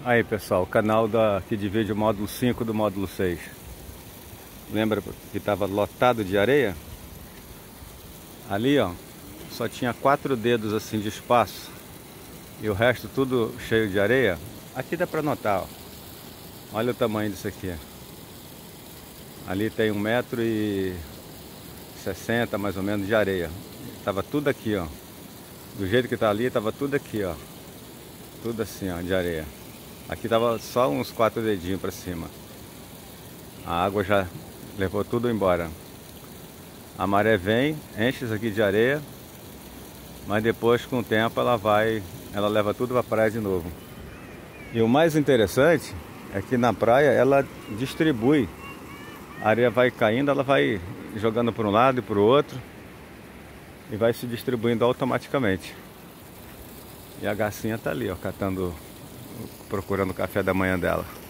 Aí pessoal, o canal que divide o módulo 5 do módulo 6. Lembra que estava lotado de areia? Ali ó, só tinha 4 dedos assim de espaço e o resto tudo cheio de areia. Aqui dá para notar, ó. Olha o tamanho disso aqui. Ali tem 1,60 m mais ou menos de areia. Tava tudo aqui, ó. Do jeito que tá ali, tava tudo aqui, ó. Tudo assim, ó, de areia. Aqui tava só uns 4 dedinhos para cima. A água já levou tudo embora. A maré vem, enche isso aqui de areia, mas depois com o tempo ela leva tudo para a praia de novo. E o mais interessante é que na praia ela distribui. A areia vai caindo, ela vai jogando para um lado e para o outro e vai se distribuindo automaticamente. E a garcinha tá ali, ó, procurando o café da manhã dela.